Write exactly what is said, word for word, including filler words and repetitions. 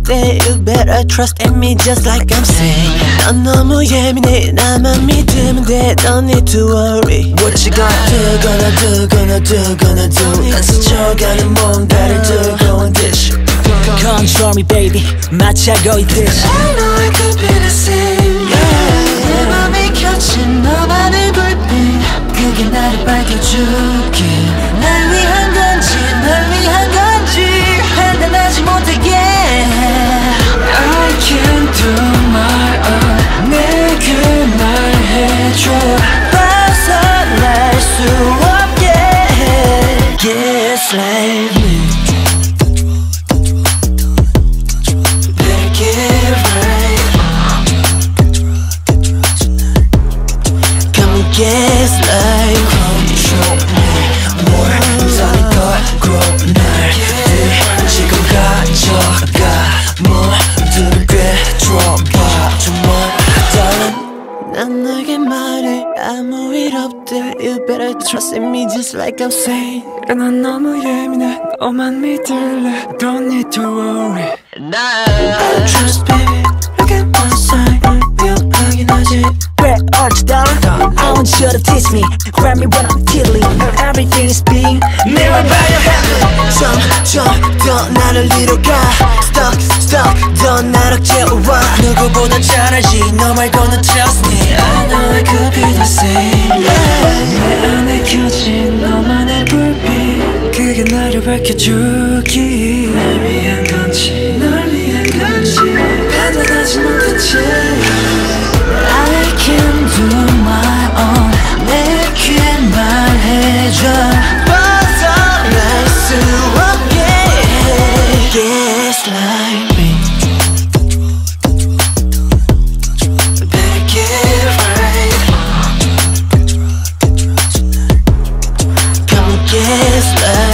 때 You better trust in me just like I'm saying. 넌 너무 예민해 나만 믿으면 돼 Don't need to worry. What you gonna do gonna do gonna do gonna do. 난 스쳐가는 뭔가를 들고 온 듯이 Control me baby 마치하고 있듯이 I know I could be the same yeah. 내 맘에 켜진 너만의 불빛 그게 나를 밝혀줄게. 날 위한 건지 널 위한 건지 판단하지 못하게 I can't do my own. 내게 말해줘 벗어날 수 없게 Gaslight me. Better get right. Come and gaslight. Control me more. 이상한 걸고 날 지금 가져가 모두를 꿰뚫어봐 정말 darling. 난 너에게 말해 아무 일 없대 You better trust in me just like I'm saying. 난 너무 예민해 너만 믿을래 Don't need to worry. I trust baby Look at my sign You 확인하지 왜 어찌 달라 I want you to teach me Grab me when I'm tiddling Everything is being mirrored by your hand. 점점 더 나를 이뤄가 Stuck stuck 더 나를 채워와 누구보다 잘 알지 너 말고는 trust me. I know I could be the same yeah. 내 안에 켜진 너만의 불빛 그게 나를 밝혀주기 날 위한 건지 널 위한 건지 판단하지 못했지 I can do my own. 내게 말해줘 벗어날 수 없게 Gaslight me. Better get right. Come and gaslight.